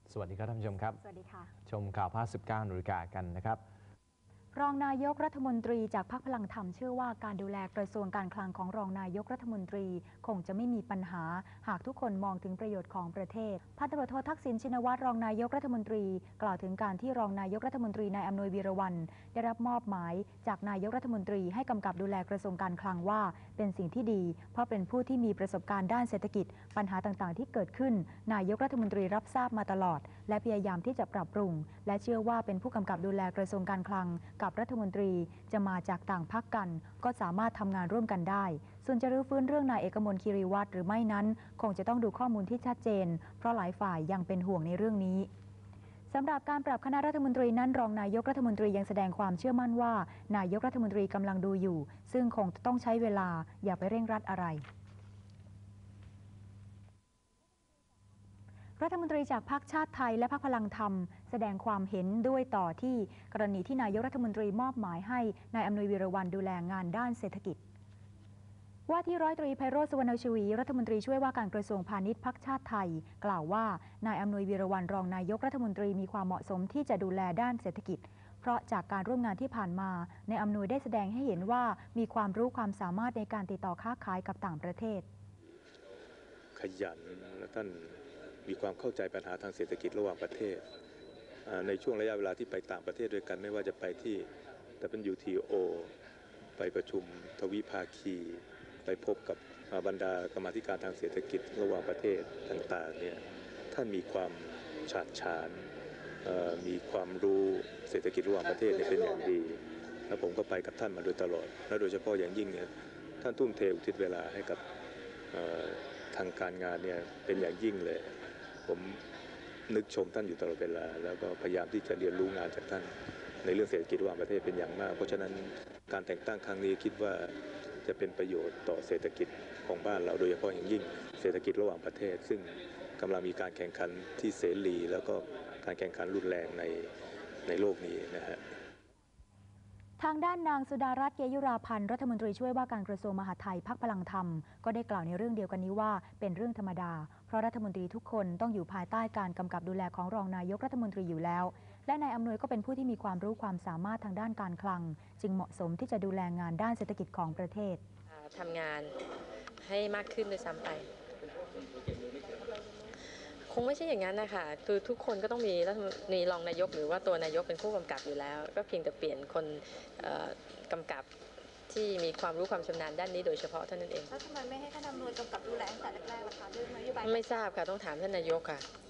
สวัสดีครับท่านผู้ชมครับสวัสดีค่ะชมข่าวภาค19 นาฬิกากันนะครับรองนายกรัฐมนตรีจากพรรคพลังธรรมเชื่อว่าการดูแลกระทรวงการคลังของรองนายกรัฐมนตรีคงจะไม่มีปัญหาหากทุกคนมองถึงประโยชน์ของประเทศพันตำรวจโททักษิณชินวัตรรองนายกรัฐมนตรีกล่าวถึงการที่รองนายกรัฐมนตรีนายอำนวยวีระวรรณได้รับมอบหมายจากนายกรัฐมนตรีให้กำกับดูแลกระทรวงการคลังว่าเป็นสิ่งที่ดีเพราะเป็นผู้ที่มีประสบการณ์ด้านเศรษฐกิจปัญหาต่างๆที่เกิดขึ้นนายกรัฐมนตรีรับทราบมาตลอดและพยายามที่จะปรับปรุงและเชื่อว่าเป็นผู้กำกับดูแลกระทรวงการคลังกับรัฐมนตรีจะมาจากต่างพรรคกันก็สามารถทำงานร่วมกันได้ส่วนจะรื้อฟื้นเรื่องนายเอกมลคีรีวัฒน์หรือไม่นั้นคงจะต้องดูข้อมูลที่ชัดเจนเพราะหลายฝ่ายยังเป็นห่วงในเรื่องนี้สำหรับการปรับคณะรัฐมนตรีนั้นรองนายกรัฐมนตรียังแสดงความเชื่อมั่นว่านายกรัฐมนตรีกำลังดูอยู่ซึ่งคงต้องใช้เวลาอย่าไปเร่งรัดอะไรรัฐมนตรีจากพรรคชาติไทยและพรรคพลังธรรมแสดงความเห็นด้วยต่อที่กรณีที่นายกรัฐมนตรีมอบหมายให้นายอำนวยวีระวรรณดูแลงานด้านเศรษฐกิจว่าที่ร้อยตรีไพโรจน์ สุวรรณชวีรัฐมนตรีช่วยว่าการกระทรวงพาณิชย์พรรคชาติไทยกล่าวว่านายอำนวยวีระวรรณรองนายกรัฐมนตรีมีความเหมาะสมที่จะดูแลด้านเศรษฐกิจเพราะจากการร่วมงานที่ผ่านมานายอำนวยได้แสดงให้เห็นว่ามีความรู้ความสามารถในการติดต่อค้าขายกับต่างประเทศขยันและท่านมีความเข้าใจปัญหาทางเศรษฐกิจระหว่างประเทศในช่วงระยะเวลาที่ไปต่างประเทศด้วยกันไม่ว่าจะไปที่ WTO ไปประชุมทวิภาคีไปพบกับบรรดากรรมาธิการทางเศรษฐกิจระหว่างประเทศต่างๆเนี่ยท่านมีความฉาดฉานมีความรู้เศรษฐกิจระหว่างประเทศเป็นอย่างดีและผมก็ไปกับท่านมาโดยตลอดและโดยเฉพาะอย่างยิ่งเนี่ยท่านทุ่มเทอุทิศเวลาให้กับทางการงานเนี่ยเป็นอย่างยิ่งเลยผมนึกชมท่านอยู่ตลอดเวลาแล้วก็พยายามที่จะเรียนรู้งานจากท่านในเรื่องเศรษฐกิจระหว่างประเทศเป็นอย่างมากเพราะฉะนั้นการแต่งตั้งครั้งนี้คิดว่าจะเป็นประโยชน์ต่อเศรษฐกิจของบ้านเราโดยเฉพาะอย่างยิ่งเศรษฐกิจระหว่างประเทศซึ่งกำลังมีการแข่งขันที่เสรีแล้วก็การแข่งขันรุนแรงในโลกนี้นะฮะทางด้านนางสุดารัตน์ เกยุราพันธ์รัฐมนตรีช่วยว่าการกระทรวงมหาดไทยพรรคพลังธรรมก็ได้กล่าวในเรื่องเดียวกันนี้ว่าเป็นเรื่องธรรมดาเพราะรัฐมนตรีทุกคนต้องอยู่ภายใต้การกำกับดูแลของรองนายกรัฐมนตรีอยู่แล้วและนายอำนวยก็เป็นผู้ที่มีความรู้ความสามารถทางด้านการคลังจึงเหมาะสมที่จะดูแลงานด้านเศรษฐกิจของประเทศทำงานให้มากขึ้นด้วยซ้ำไปคงไม่ใช่อย่างนั้นนะคะคือทุกคนก็ต้องมีรองนายกหรือว่าตัวนายกเป็นผู้กำกับอยู่แล้วก็เพียงแต่เปลี่ยนคนกำกับที่มีความรู้ความชำนาญด้านนี้โดยเฉพาะเท่านั้นเองแล้วทำไมไม่ให้ท่านอำนวยกำกับดูแลตั้งแต่แรกๆล่ะคะด้วยนโยบายไม่ทราบค่ะต้องถามท่านนายกค่ะ